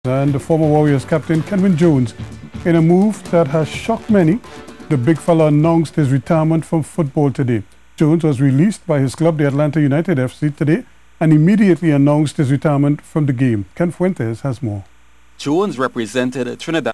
And the former Warriors captain Kenwyne Jones. In a move that has shocked many, the big fella announced his retirement from football today. Jones was released by his club, the Atlanta United FC, today and immediately announced his retirement from the game. Ken Fuentes has more. Jones represented Trinidad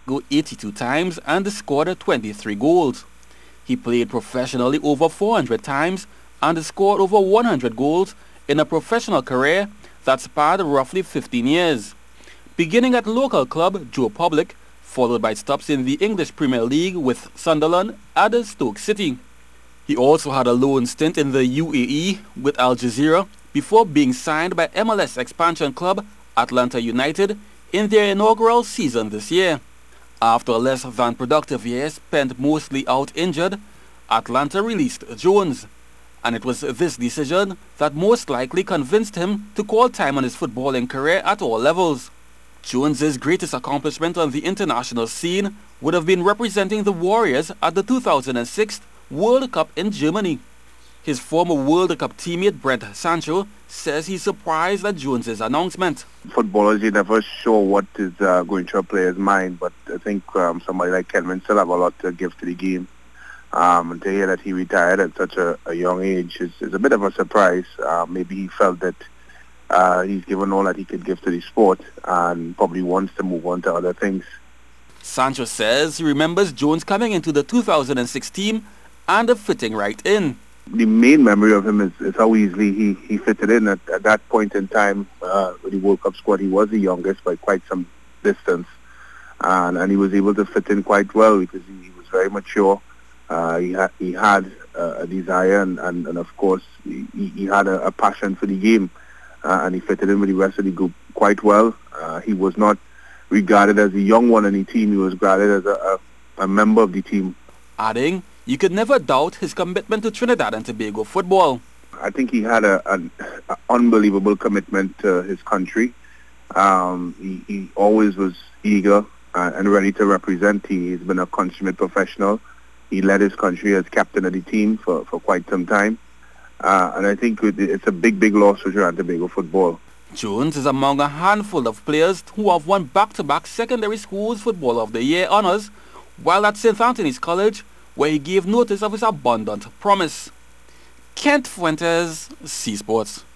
82 times and scored 23 goals. He played professionally over 400 times and scored over 100 goals in a professional career that spanned roughly 15 years. Beginning at local club Joe Public, followed by stops in the English Premier League with Sunderland and Stoke City. He also had a loan stint in the UAE with Al Jazeera before being signed by MLS expansion club Atlanta United in their inaugural season this year. After a less than productive year spent mostly out injured, Atlanta released Jones, and it was this decision that most likely convinced him to call time on his footballing career at all levels. Jones's greatest accomplishment on the international scene would have been representing the Warriors at the 2006 World Cup in Germany. His former World Cup teammate Brent Sancho says he's surprised at Jones's announcement. Footballers, you're never sure what is going through a player's mind, but I think somebody like Kenwyne still have a lot to give to the game. And to hear that he retired at such a young age is a bit of a surprise. Maybe he felt that he's given all that he could give to the sport and probably wants to move on to other things. Sancho says he remembers Jones coming into the 2006 team and fitting right in. The main memory of him is how easily he fitted in at that point in time with the World Cup squad. He was the youngest by quite some distance, and he was able to fit in quite well because he was very mature. He had a desire and of course he had a passion for the game, and he fitted in with the rest of the group quite well. He was not regarded as a young one in the team. He was regarded as a member of the team. Adding, you could never doubt his commitment to Trinidad and Tobago football. I think he had an unbelievable commitment to his country. He always was eager and ready to represent. He's been a consummate professional. He led his country as captain of the team for quite some time. And I think it's a big loss for Trinidad and Tobago football. Jones is among a handful of players who have won back-to-back secondary schools Football of the Year honours while at St. Anthony's College, where he gave notice of his abundant promise. Kent Fuentes, C Sports.